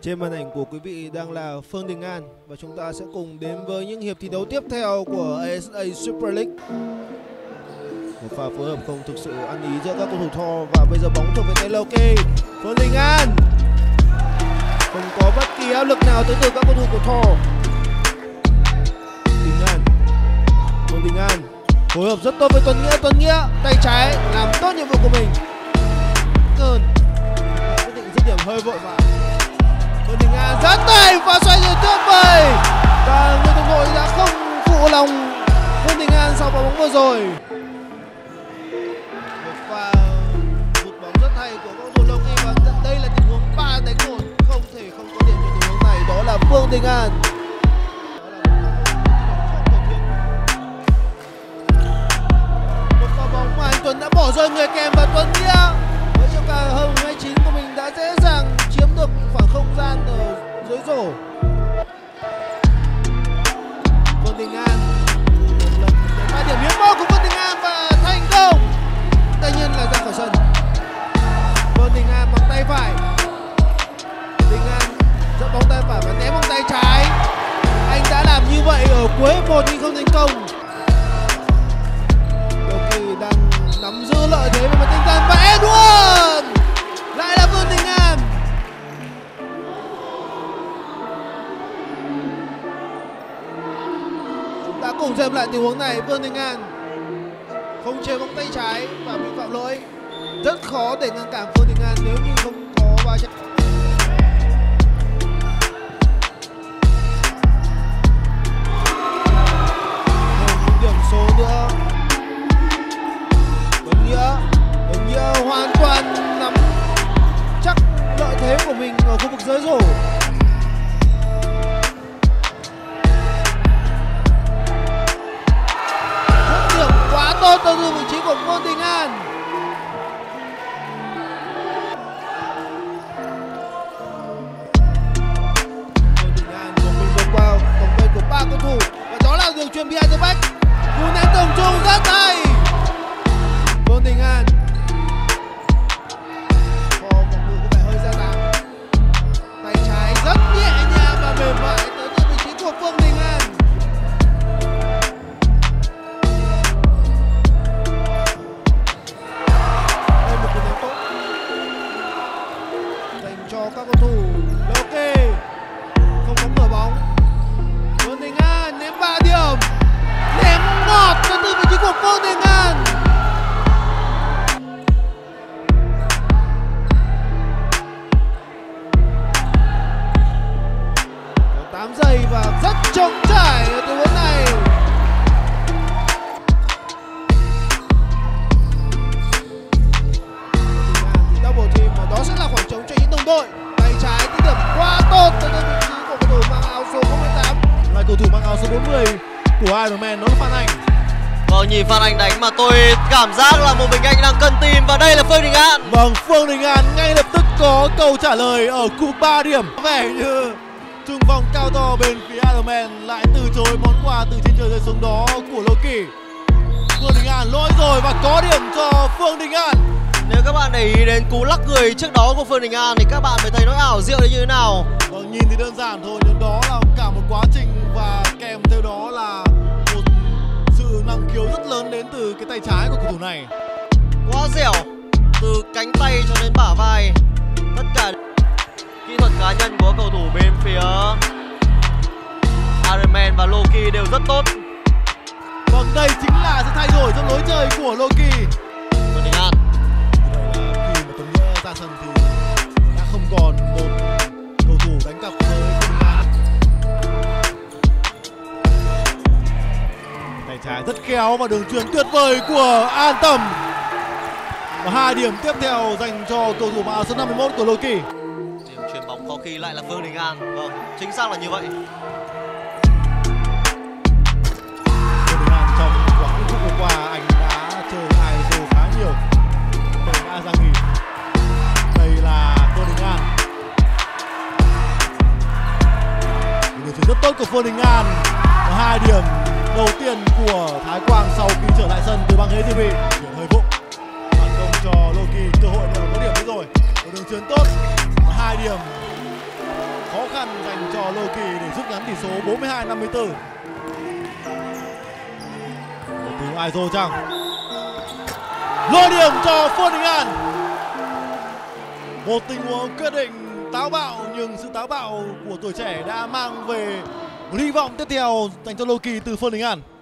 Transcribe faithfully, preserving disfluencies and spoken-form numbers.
Trên màn ảnh của quý vị đang là Phương Đình An và chúng ta sẽ cùng đến với những hiệp thi đấu tiếp theo của a ét a Super League. Một pha phối hợp không thực sự ăn ý giữa các cầu thủ Thor và bây giờ bóng thuộc về tay Loki. Phương Đình An không có bất kỳ áp lực nào tới từ các cầu thủ của Thor. Đình An, Phương Đình An phối hợp rất tốt với Tuấn Nghĩa. Tuấn Nghĩa tay trái làm tốt nhiệm vụ của mình. Cơn quyết định dứt điểm hơi vội vàng. Phương Đình An dẫn tay và xoay người tuyệt vời và người đồng đội đã không phụ lòng Phương Đình An sau quả bóng vừa rồi. Một pha vụt bóng rất hay của cầu thủ Loki và đây là tình huống ba đánh một, không thể không có điểm trong tình huống này, đó là Phương Đình An. Một pha bóng mà anh Tuấn đã bỏ rơi người kèm và Tuấn Nghĩa với chiều cao hơn một mét chín của mình đã dễ dàng chiếm được khoảng không gian ở dưới rổ. Phương Đình An ba điểm hiến máu của Phương Đình An và thành công, tất nhiên là ra khỏi sân. Phương Đình An bằng tay phải, Đình An dẫn bóng tay phải và ném bằng tay trái. Anh đã làm như vậy ở cuối một nhưng không thành công. Loki đang nắm giữ lợi thế về mặt tinh thần và Edward lại là Phương Đình An. Chúng ta cùng xem lại tình huống này. Phương Đình An không chế bóng tay trái và bị phạm lỗi. Rất khó để ngăn cản Phương Đình An nếu như không có va chạm. Một điểm số nữa. Tuấn Nghĩa, Tuấn Nghĩa hoàn toàn nắm chắc lợi thế của mình ở khu vực dưới rổ. Dứt điểm quá tốt từ vị trí của Phương Đình An. Phương Đình An của mình vượt qua vòng vây của ba cầu thủ và đó là đường chuyền behind the back. Cú ném tầm trung rất hay. Phương Đình An có vòng ngự có vẻ hơi ra dáng, tay trái rất nhẹ nhàng và mềm mại tới từ vị trí của Phương Đình An. Đây một cú ném tốt dành cho các cầu thủ Loki, không có mở bóng. Phương Đình An ném ba điểm, ném ngọt tới từ vị trí của Phương Đình An. tám giây và rất trống trải ở tình huống này. Double team và đó sẽ là khoảng trống cho những đồng đội. Tay trái dứt điểm quá tốt tới vị trí của cầu thủ mang áo số không tám. Là cầu thủ mang áo số bốn mươi của Iron Man, đó là Phan Anh. Vâng, nhìn Phan Anh đánh mà tôi cảm giác là một mình anh đang cân tim và đây là Phương Đình An. Vâng, Phương Đình An ngay lập tức có câu trả lời ở cú ba điểm. Có vẻ như trung phong cao to bên phía Iron Man lại từ chối món quà từ trên trời rơi xuống đó của Loki. Phương Đình An lỗi rồi và có điểm cho Phương Đình An. Nếu các bạn để ý đến cú lắc người trước đó của Phương Đình An thì các bạn mới thấy nó ảo diệu như thế nào. Vâng, nhìn thì đơn giản thôi nhưng đó là cả một quá trình và kèm theo đó là một sự năng khiếu rất lớn đến từ cái tay trái của cầu thủ này. Quá dẻo, từ cánh tay cho đến bả vai, tất cả kỹ thuật cá nhân của cầu thủ bên phía Iron Man và Loki đều rất tốt. Vâng, đây chính là sự thay đổi trong lối chơi của Loki. Phương Đình An. Như vậy là khi mà Tuấn Nghĩa ra sân thì đã không còn một cầu thủ đánh cặp với Phương Đình An. Tay trái rất khéo và đường chuyền tuyệt vời của An Tầm. Và hai điểm tiếp theo dành cho cầu thủ áo số năm mươi mốt của Loki. Điểm chuyền bóng có khi lại là Phương Đình An. Vâng, chính xác là như vậy. Phương Đình An trong quãng phút vừa qua anh đã chơi hai ô khá nhiều. Mình đã ra nghỉ. Đây là Phương Đình An. Đường chuyền rất tốt của Phương Đình An. Và hai điểm đầu tiên của Thái Quang sau khi trở lại sân từ băng ghế tê vê. Điểm hơi vụng. Phản công cho Loki cơ hội để có điểm nữa rồi. Một đường chuyền tốt và hai điểm khó khăn dành cho Lô Kỳ để rút ngắn tỷ số bốn mươi hai năm mươi tư. Một từ ai rồi chăng? Lôi điểm cho Phương Đình An. Một tình huống quyết định táo bạo, nhưng sự táo bạo của tuổi trẻ đã mang về một hy vọng tiếp theo dành cho Lô Kỳ từ Phương Đình An.